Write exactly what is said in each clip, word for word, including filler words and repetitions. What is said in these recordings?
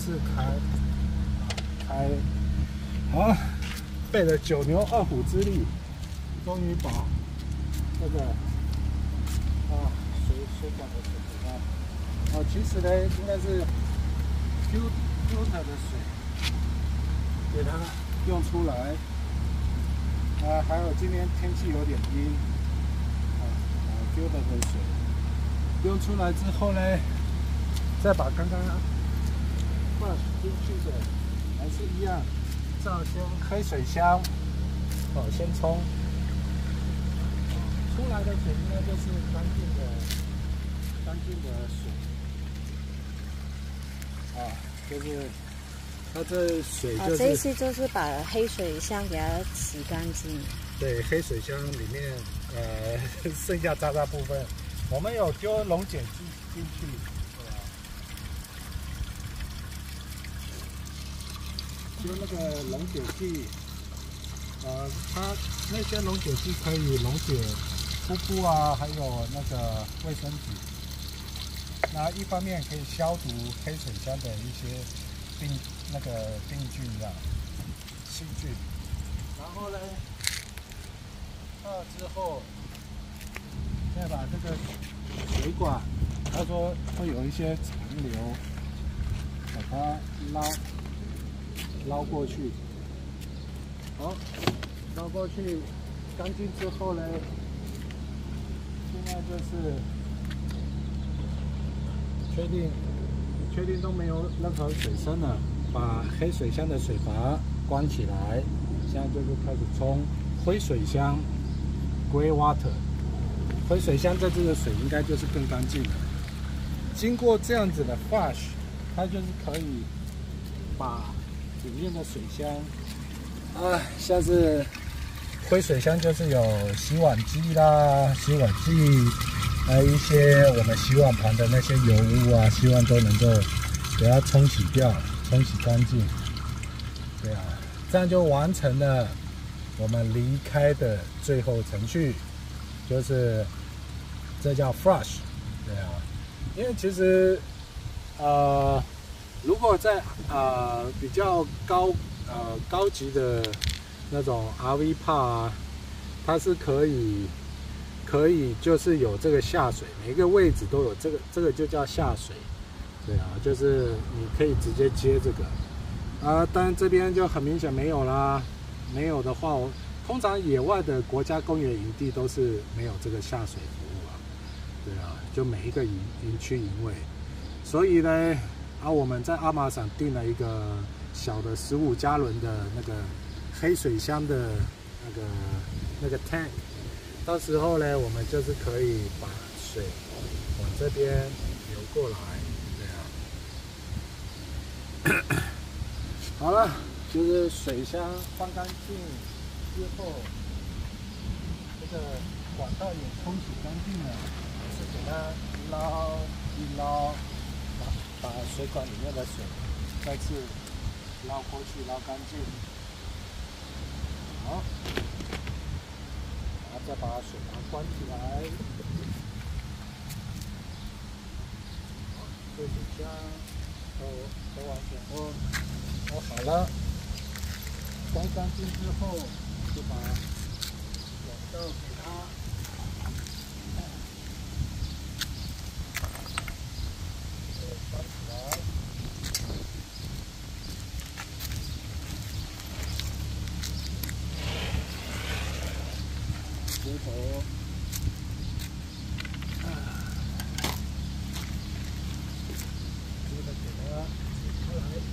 是开开好，费了九牛二虎之力，终于把这个啊水水管的水给它哦，其实呢应该是 filter 的水给它用出来啊，还有今天天气有点阴啊啊 filter 的水用出来之后呢，再把刚刚 flush 进去的还是一样，照先黑水箱哦先冲。 出来的水应该就是干净的、干净的水啊，就是它这水就是、啊、 这一次就是把黑水箱给它洗干净。 对，黑水箱里面呃剩下渣渣部分，我们有丢溶解剂进去，对吧？丢那个溶解剂，呃，它那些溶解剂可以溶解 敷布啊，还有那个卫生纸。那一方面可以消毒黑水箱的一些病那个病菌啊、细菌。然后呢，那之后再把这个水管，他说会有一些残留，把它捞捞过去。好，捞过去干净之后呢？ 现在就是确定，确定都没有任何水声了，把黑水箱的水阀关起来。现在就是开始冲灰水箱 （Grey Water）。灰水箱这支的水应该就是更干净了。经过这样子的 flush， 它就是可以把里面的水箱啊，像是 灰水箱就是有洗碗机啦、洗碗剂，还有一些我们洗碗盘的那些油污啊，希望都能够给它冲洗掉、冲洗干净。对啊，这样就完成了我们离开的最后程序，就是这叫 flush。对啊，因为其实呃，如果在呃比较高呃高级的 那种 R V Park 啊，它是可以可以就是有这个下水，每一个位置都有这个，这个就叫下水。对啊，就是你可以直接接这个啊，但这边就很明显没有啦。没有的话，我通常野外的国家公园营地都是没有这个下水服务啊。对啊，就每一个营营区营位，所以呢，啊我们在阿玛赏订了一个小的十五加仑的那个 黑水箱的那个那个 tank， 到时候呢，我们就是可以把水往这边流过来，对啊。好了，就是水箱放干净之后，这个管道也冲洗干净了，是给它捞一捞，把把水管里面的水再次捞过去，捞干净。 好，然后再把水阀关起来。好，这水箱都都完全都都好了。关干净之后，就把管道给它关起来。 接头，啊，接着给它挤出来。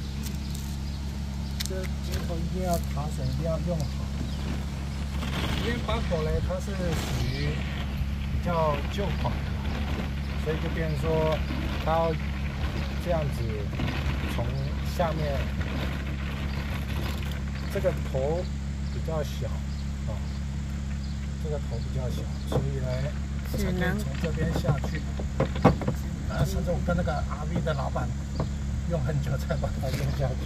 这接头一定要卡水，一定要用好。因为巴口呢，它是属于比较旧款的，所以就变成说，它要这样子从下面这个头比较小。 这个头比较小，所以呢，才可以从这边下去。啊，甚至我跟那个 R V 的老板用很久才把它用下去。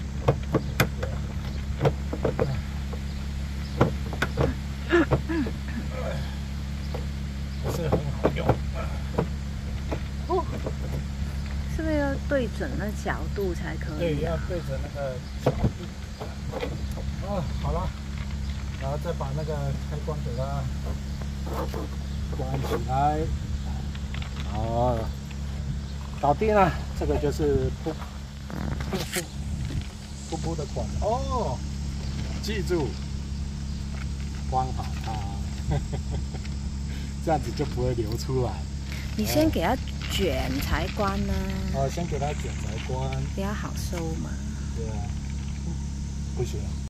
不是很好用。 哦，是不是要对准那角度才可以。 对，要对着那个角度。哦，好了，然后再把那个开关给它关起来。哦，搞定了，这个就是瀑瀑布瀑布的管哦。记住，关好它，这样子就不会流出来。 你先给它卷才关呢。 哦，先给它卷才关， 比较好收嘛。 对啊，不行。